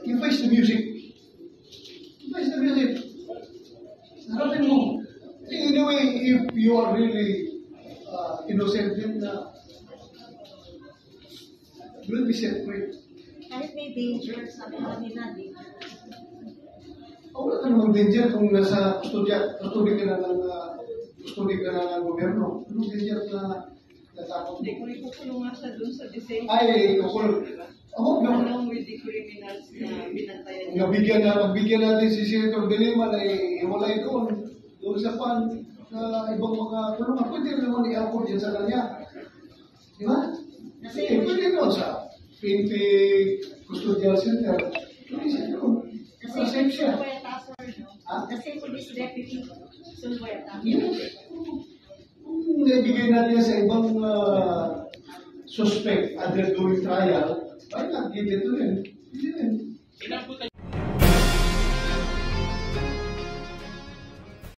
You face the music. You face the music. Harapin mo. Anyway, if you are really innocent, then you will be set free. Kahit may danger, sabi nga nila, di. Wala ka namang danger kung nasa kustodi ka na ng gobyerno. Anong danger na natakot? Hindi ko rin kukulungan siya dun sa December. Ay, kukulong. Ako, Along with the criminals na binantayan niya. Magbigyan natin si Senator De Lima na iwalay doon sa pan sa ibang mga kulungan. Pwede naman i-afford yan sa kanya. Di ba? Kasi pwede doon sa PNP Custodial Center. Pwede siya doon. Kasi Safe siya. Sulweta, sir, no? Kasi police deputy, Sulweta. Kung naibigay natin sa ibang suspect under doing trial, why not give it to them? Hindi rin.